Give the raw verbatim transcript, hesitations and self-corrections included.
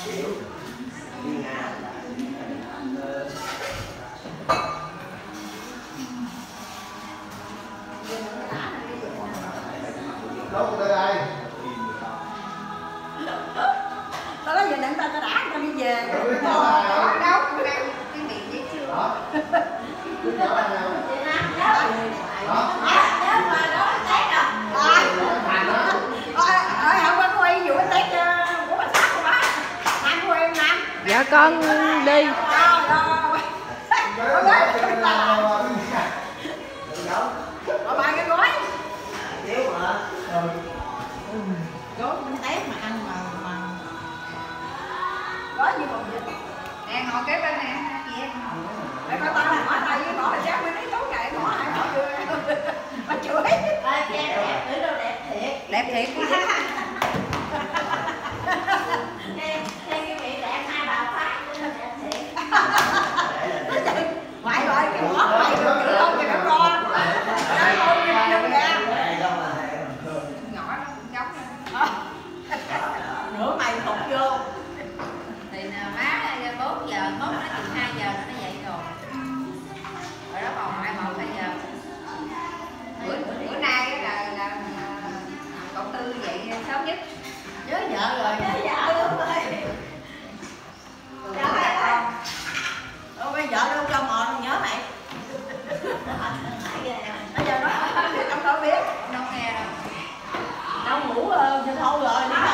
Đâu đây đây. Tao nói giờ đừng ta ta đã tao đi về. Đâu đâu cái miệng dễ chưa? Đó. Cứ nhỏ ăn nào. Đó. Đó mà đó tét à. Ơi hôm qua quay vụ tét của bà xã của bác. Nam của em Nam. Dạ con đi. Rồi rồi. Có gói chúng ta làm. Có ba cái gói. Déo mà. Gói bánh tét mà ăn mà mà gói như bột vịt. Nè ngồi kế bên nè chị em. Để coi tao là hỏi tay với ngõ là chắc mới thấy tối ngày ngõ hai ngõ chưa. Mà chửi. Ê, đẹp đẹp, nữ đâu đẹp thiệt. Đẹp thiệt. Thêm thêm cái miệng đẹp hai bà phát nữa là đẹp thiệt. Ngoại gọi cái ngõ ngoại được chữ không thì nó co. Nó coi như như ra. Nhỏ nó cũng giống nữa. Nửa mày thụt vô. Thì má bốn giờ, mốt nó chừng hai giờ nó dậy rồi. Rồi đó còn lại một hai giờ. Bữa, bữa nay là, là, là cậu Tư dậy sớm nhất. Nhớ vợ rồi. Nhớ vợ luôn rồi. Nhớ mày không? Đâu bây vợ đâu cho mòn nhớ mày. Bây giờ nó không đâu biết. Đâu nghe đâu. Đâu ngủ thì thôi rồi.